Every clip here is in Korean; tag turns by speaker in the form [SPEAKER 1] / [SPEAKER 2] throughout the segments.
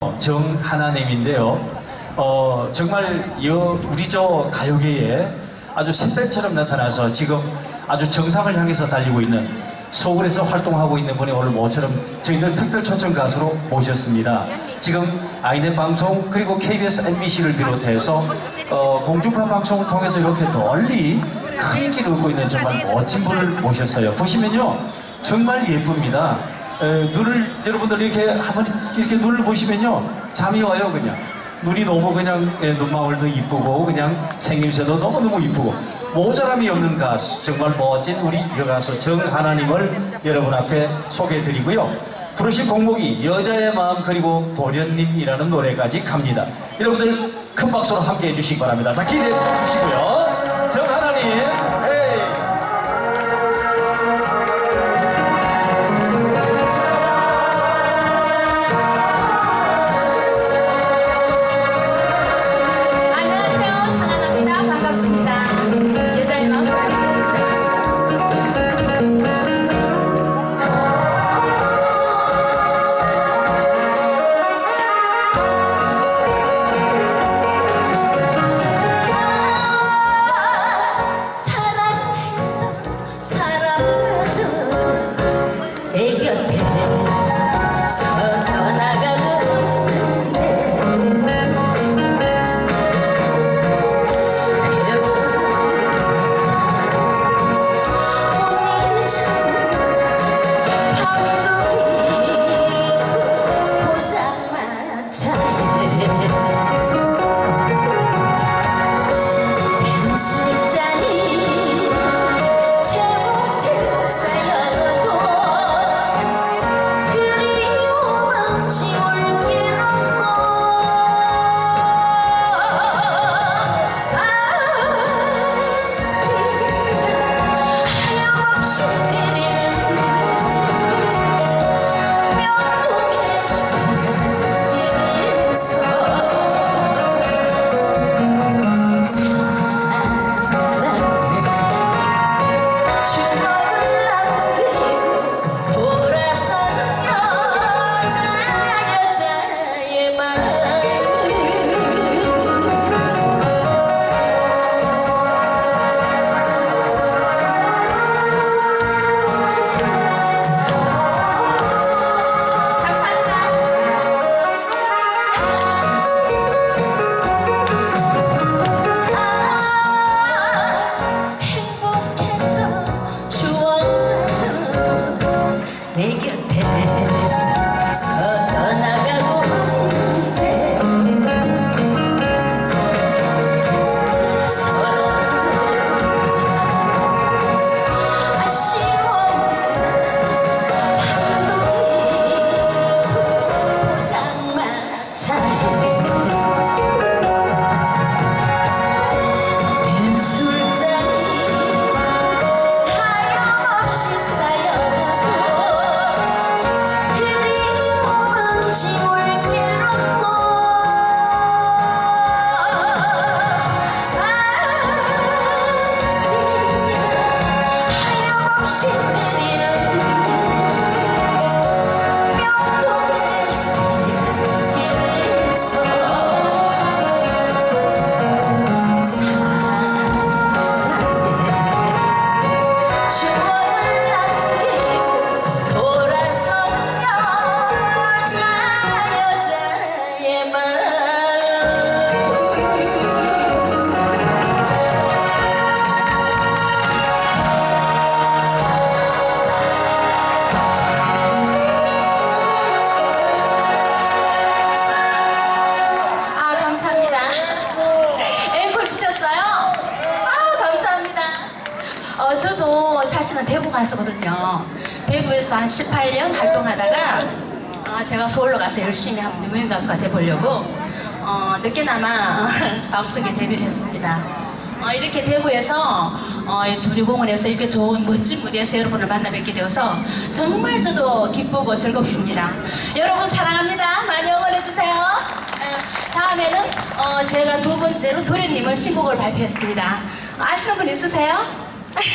[SPEAKER 1] 정하나님인데요. 정말 우리 저 가요계에 아주 샛별처럼 나타나서 지금 아주 정상을 향해서 달리고 있는, 서울에서 활동하고 있는 분이 오늘 모처럼 저희들 특별 초청 가수로 모셨습니다. 지금 아이넷 방송 그리고 KBS MBC를 비롯해서 공중파 방송을 통해서 이렇게 널리 큰 인기를 얻고 있는 정말 멋진 분을 모셨어요. 보시면요 정말 예쁩니다. 여러분들 이렇게 한번 이렇게 눈을 보시면요 잠이 와요. 그냥 눈이 너무 그냥 눈망울도 이쁘고 그냥 생김새도 너무너무 이쁘고 모자람이 없는 가수, 정말 멋진 우리 여가수 정하나님을 여러분 앞에 소개해드리고요. 부르신 곡목이 여자의 마음 그리고 도련님이라는 노래까지 갑니다. 여러분들 큰 박수로 함께 해주시기 바랍니다. 자, 기대해 주시고요. 정하나님.
[SPEAKER 2] 사실은 대구 가수거든요. 대구에서 한 18년 활동하다가 제가 서울로 가서 열심히 한번 유명 가수가 돼보려고 늦게나마 방송에 데뷔를 했습니다. 이렇게 대구에서 두리공원에서 이렇게 좋은 멋진 무대에서 여러분을 만나 뵙게 되어서 정말 저도 기쁘고 즐겁습니다. 여러분 사랑합니다. 많이 응원해주세요. 다음에는 제가 두 번째로 도련님을 신곡을 발표했습니다. 아시는 분 있으세요?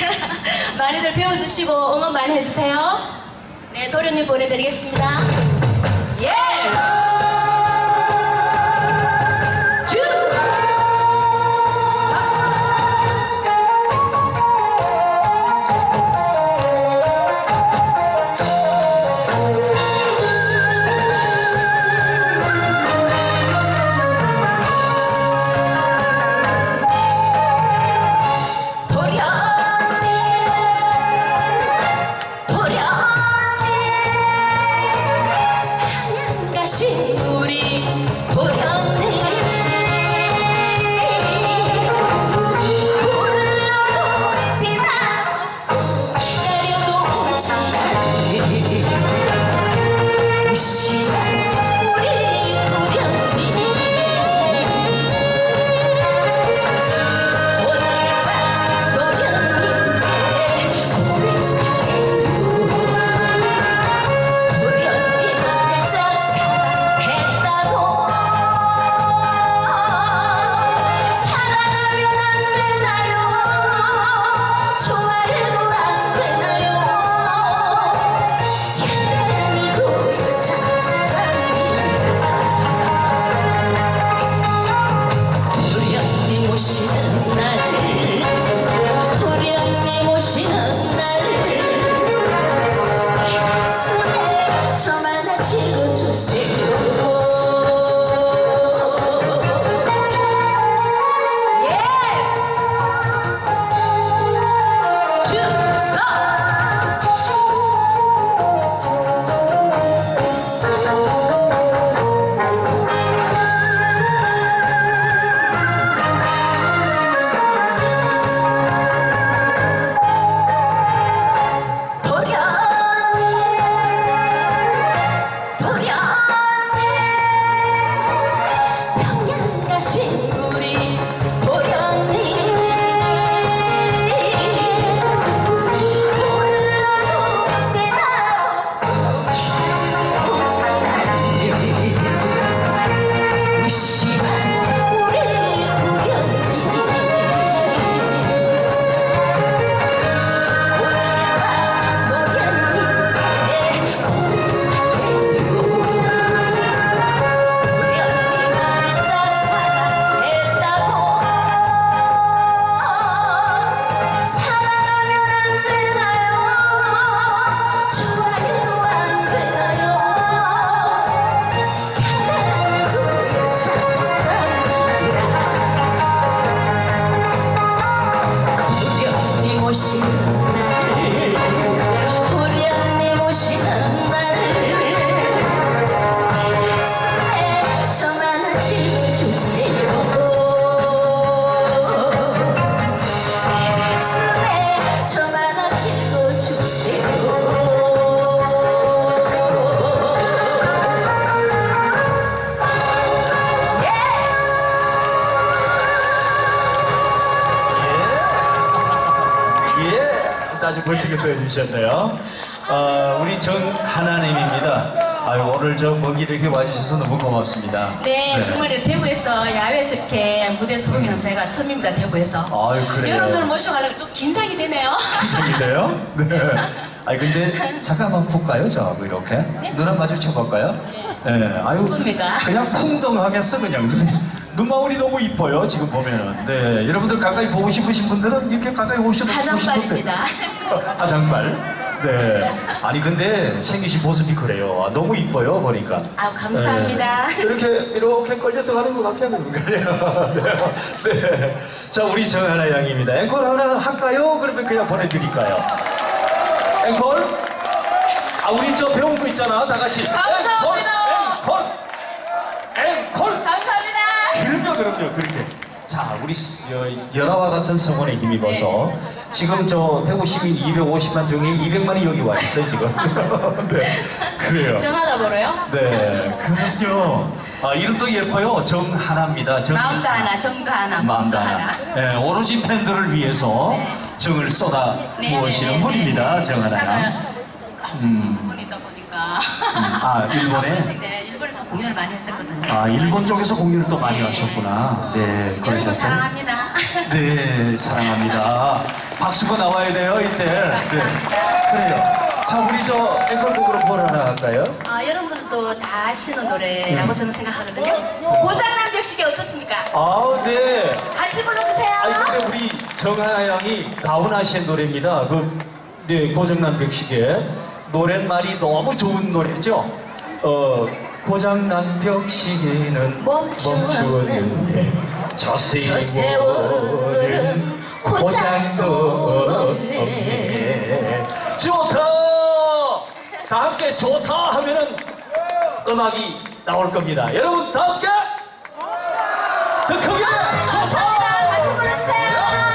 [SPEAKER 2] 많이들 배워주시고 응원 많이 해주세요. 네, 도련님 보내드리겠습니다. 예! 우리 도련님 불러도 대답 기다려도 오지 않네 무심한 우리 도련님 오늘 밤 도련님께 고백하래요 도련님을 저 사랑했다고 사랑하면 안 되나요 좋아해도 안 되나요 향단이도 사랑합니다 도련님 오시는 날 도련님 오시는 날 가슴에 저만 하나 찍어주세요 예! 주소! 도련님 평양 가신 우리 도련님 불러도 대답 사랑해 무심한 우리 도련님 오늘 밤 도련님께 고백하래요 도련님을 저 사랑했다고 사랑하면 안 되나요 좋아해도 안 되나요 향단도 사랑합니다 도련님 오시는 날 도련님 오시는 날 가슴에 저만 하나 찍어주세요 가슴에 저만 하나 찍어주세요
[SPEAKER 1] 예, 아주 멋지게 보여주셨네요. 우리 정하나님입니다. 아유, 오늘 저 먼 길 이렇게 와주셔서 너무 고맙습니다.
[SPEAKER 2] 네, 정말 대구에서 야외에서 이렇게 무대에서 보기는 제가 처음입니다, 대구에서.
[SPEAKER 1] 아유, 그래요.
[SPEAKER 2] 여러분들 모셔가려고 좀 긴장이 되네요.
[SPEAKER 1] 긴장이네요. 네. 아니 근데 잠깐만 볼까요, 저하고 이렇게? 눈 한 마주쳐 볼까요? 네. 아유,
[SPEAKER 2] 예쁩니다.
[SPEAKER 1] 그냥 풍덩하겠어 그냥. 눈망울이 너무 이뻐요 지금 보면은. 네, 여러분들 가까이 보고 싶으신 분들은 이렇게 가까이 오셔도
[SPEAKER 2] 화장발입니다.
[SPEAKER 1] 화장발. 네. 아니 근데 생기신 모습이 그래요. 아, 너무 이뻐요 보니까.
[SPEAKER 2] 아우, 감사합니다.
[SPEAKER 1] 네. 이렇게 걸려 들어가는 것 같아요. 네. 네. 자, 우리 정하나 양입니다. 앵콜 하나 할까요? 그러면 그냥 보내드릴까요? 앵콜? 아, 우리 저 배운 거 있잖아, 다 같이.
[SPEAKER 2] 감사합니다.
[SPEAKER 1] 앵콜.
[SPEAKER 2] 감사합니다.
[SPEAKER 1] 그럼요, 그렇게. 자, 우리 열화와 같은 성원에 힘입어서 지금 저 대구 시민 250만 중에 200만이 여기 와 있어요 지금. 네, 그래요.
[SPEAKER 2] 전화다 벌어요?
[SPEAKER 1] 네, 그럼요. 아, 이름도 예뻐요. 정하나입니다.
[SPEAKER 2] 마음도 하나, 정도 하나,
[SPEAKER 1] 마음도 하나. 네, 오로지 팬들을 위해서 정을 쏟아 부으시는 분입니다. 정하나 양.
[SPEAKER 2] 일본이다 보니까.
[SPEAKER 1] 아, 일본에?
[SPEAKER 2] 네, 일본에서 공연을 많이 했었거든요.
[SPEAKER 1] 아, 일본 쪽에서 공연을 또 많이 하셨구나. 네,
[SPEAKER 2] 여러분
[SPEAKER 1] 그러셨어요?
[SPEAKER 2] 사랑합니다.
[SPEAKER 1] 네, 사랑합니다. 박수가 나와야 돼요, 이때. 네, 그래요. 자, 우리 저 앵콜곡으로 뭘 하나 할까요?
[SPEAKER 2] 여러분들도 다 아시는 노래라고 저는 생각하거든요. 고장난 벽식이 어떻습니까?
[SPEAKER 1] 아우, 네.
[SPEAKER 2] 같이 불러주세요.
[SPEAKER 1] 아니, 근데 우리 정하나 양이 다운하신 노래입니다. 네, 고장난 벽시계. 노랫말이 너무 좋은 노래죠? 고장난 벽시계는 멈추었는데 저 세월은 고장도 없네. 좋다! 다 함께 좋다 하면은 음악이 나올 겁니다. 여러분 다 함께 더 크게 소통!
[SPEAKER 2] 같이 불러주세요.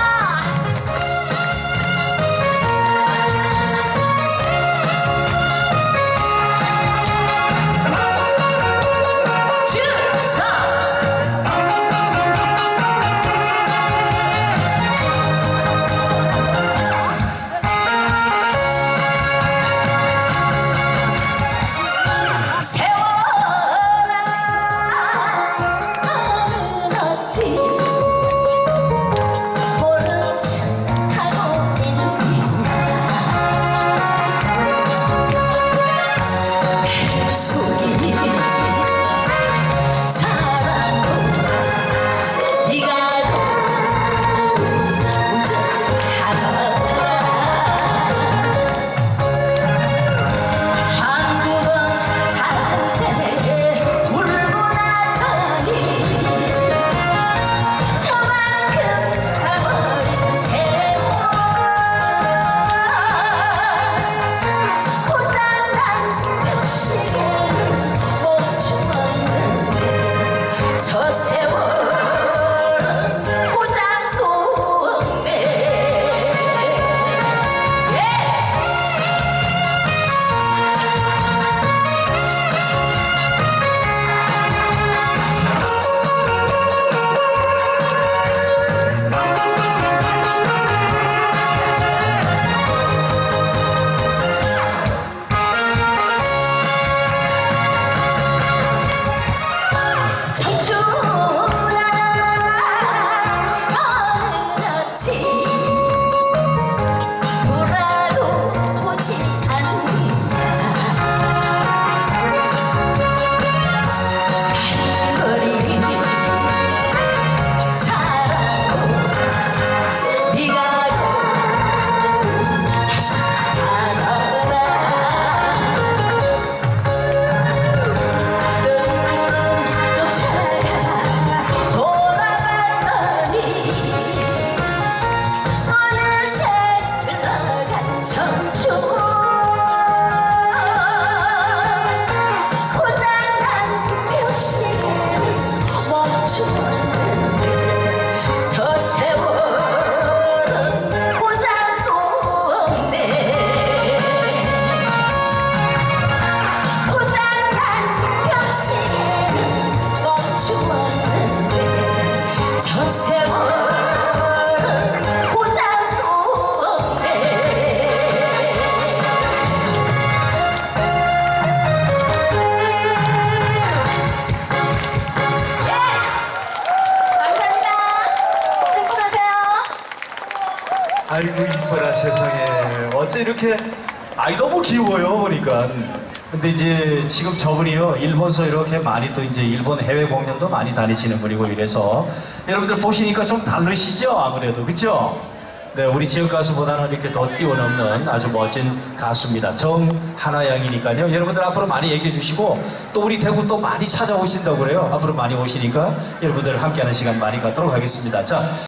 [SPEAKER 1] 아이고 이뻐라 세상에. 어째 이렇게 아이 너무 귀여워요 보니까. 근데 이제 지금 저분이요 일본서 이렇게 많이 또 이제 일본 해외 공연도 많이 다니시는 분이고 이래서 여러분들 보시니까 좀 다르시죠 아무래도 그쵸? 네, 우리 지역 가수보다는 이렇게 더 뛰어넘는 아주 멋진 가수입니다. 정하나양이니까요. 여러분들 앞으로 많이 얘기해 주시고 또 우리 대구 또 많이 찾아오신다고 그래요. 앞으로 많이 오시니까 여러분들 함께하는 시간 많이 갖도록 하겠습니다. 자.